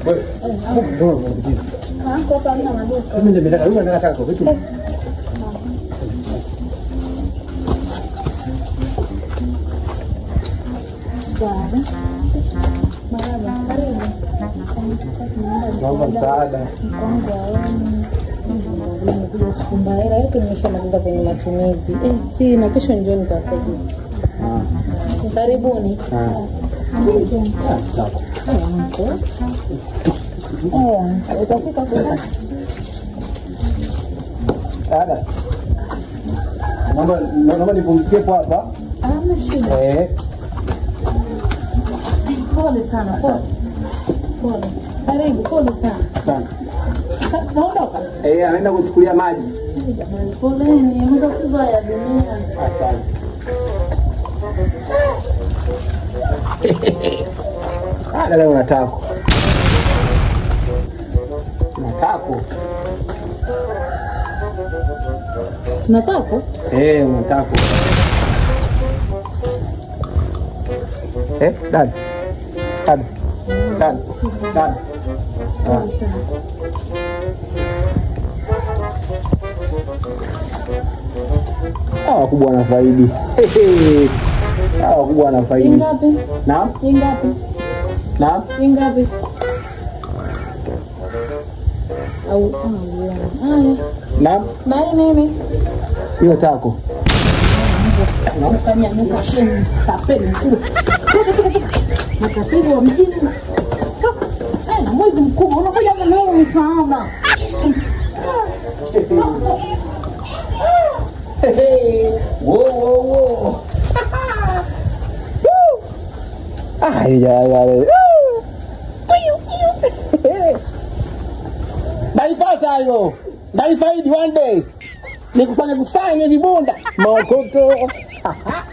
Wewe. Ndio unapitiza. Kwa pana maduka. Mimi ndio nataka kwa vitu. Naomba msaada. Hela yote nimeshamaliza kwenye matumizi. Si na kesho njoo nitasaidia. Karibuni. Utafika kwa Ada. Naomba nipumzike hapa. Mashine. Pole sana, pole. Pole. Karibu, pole sana. Asante. Naondoka. Anaenda kuchukulia maji. Jamani, poleni, muda kubaya dunia. Asante. Leo natako. Natako. Natako? Natako. Dad. Dad. Dad. Dad. Hawa kubwa na faidi. Hawa kubwa na faidi. Ingapi? Naam? Ingapi? Naam? Ingapi? Au Naam? Nini? Hiyo tako. Nafanya mkasheni tapeni mkuu. Matatizo wa mjini. Na mwezi mkubwa unakuja maneno msaada. Wow. Naipata hiyo. Naifaidi one day. Nikusanye vibunda. Makoto.